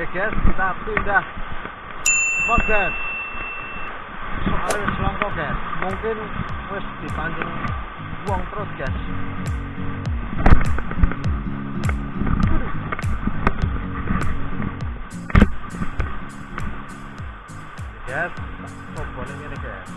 guys, kita pindah spot guys. Soalnya selongkok guys, mungkin wes dipancing buang terus guys. Guys, coba ini guys.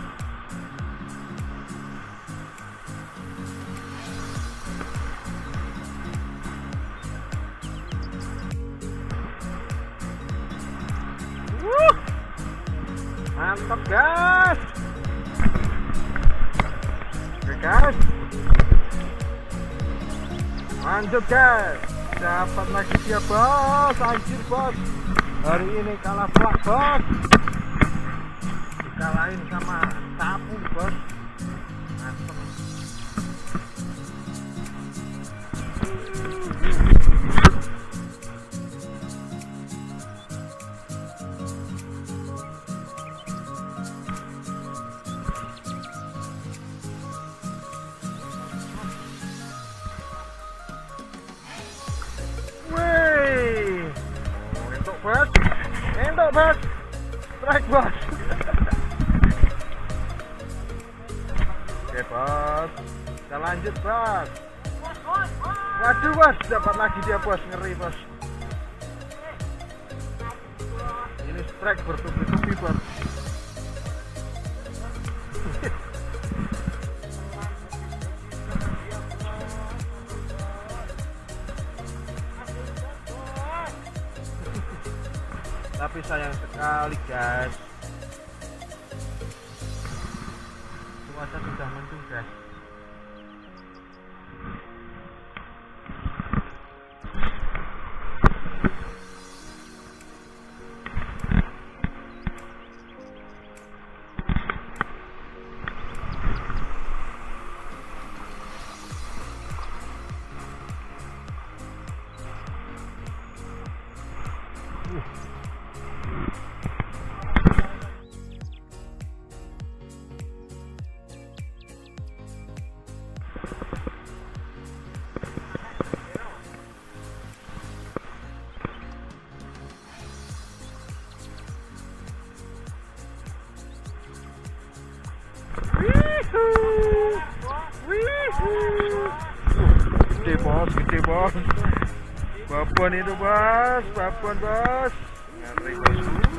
Mantap guys. Oke guys, lanjut guys. Dapat lagi dia bos. Anjir bos, hari ini kalah plak bos. Dikalahin sama sapu bos. Mantap. Entok bos, strike bos. Oke bos, kita lanjut bos. Waduh bos, dapat lagi dia bos, ngeri bos. Ini strike bertubi-tubi bos. Tapi sayang sekali guys, cuaca sudah mendung guys. Gede bos, babon itu bos, babon bos, ngeri bos.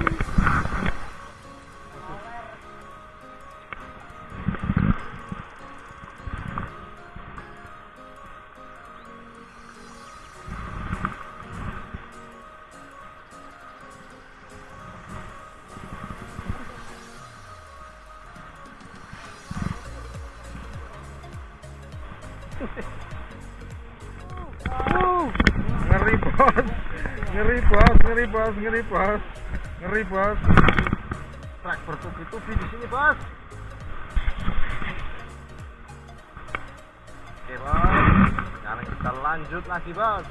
Ngeri bos, ngeri bos, ngeri bos, ngeri bos, ngeri bos. Truk bertubi-tubi di sini bos. Oke bos, sekarang kita lanjut lagi bos.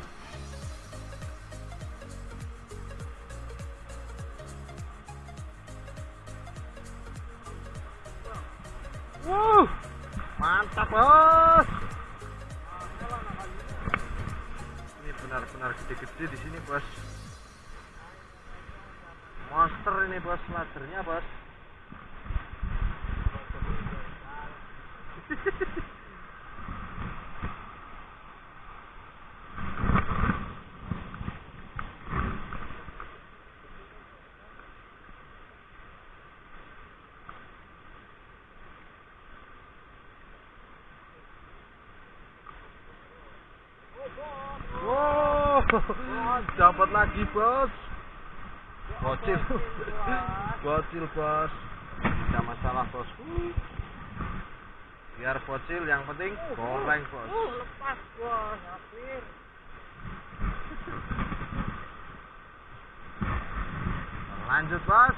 Mantap bos. Benar-benar gede-gede di sini bos. Monster ini bos, ladernya bos. Dapat lagi bos. Bocil. Bocil bos. Tidak masalah bos. Biar bocil, yang penting goreng bos. Lepas bos, hampir. Lanjut bos.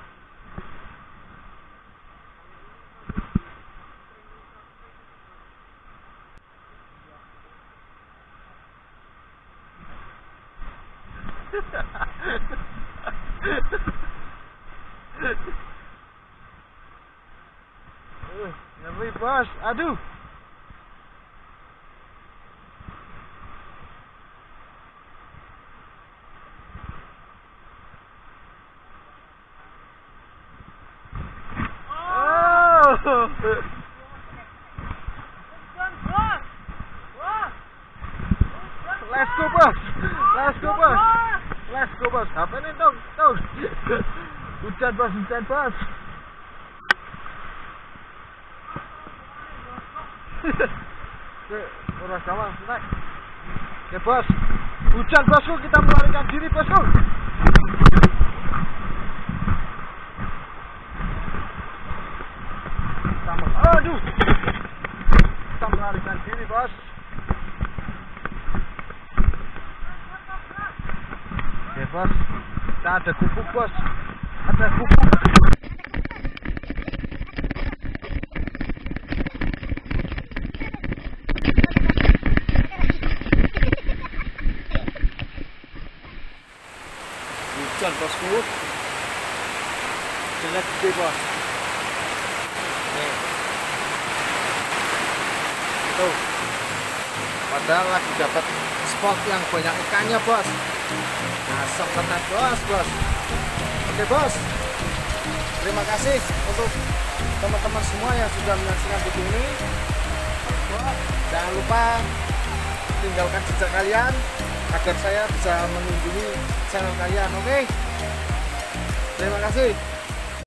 Ngeri bos, aduh. Hujan, bos. Wah. Let's go bos. Let's go bos. Let's go bos. Apa ini dong? Hujan bos, hujan bos. Udah sama, naik. Oke bos. Hujan bosku, kita melarikan diri bosku. Aduh. Kita melarikan diri bos. Oke bos. Kita ada gubuk bos. Ada gubuk. Hujan bosku. Jelek gede bos. Nih. Tuh. Padahal lagi dapat spot yang banyak ikannya bos. Asap tenan bos. Oke bos. Terima kasih untuk teman-teman semua yang sudah menyaksikan video ini. Jangan lupa tinggalkan jejak kalian agar saya bisa mengunjungi channel kalian. Oke. Terima kasih.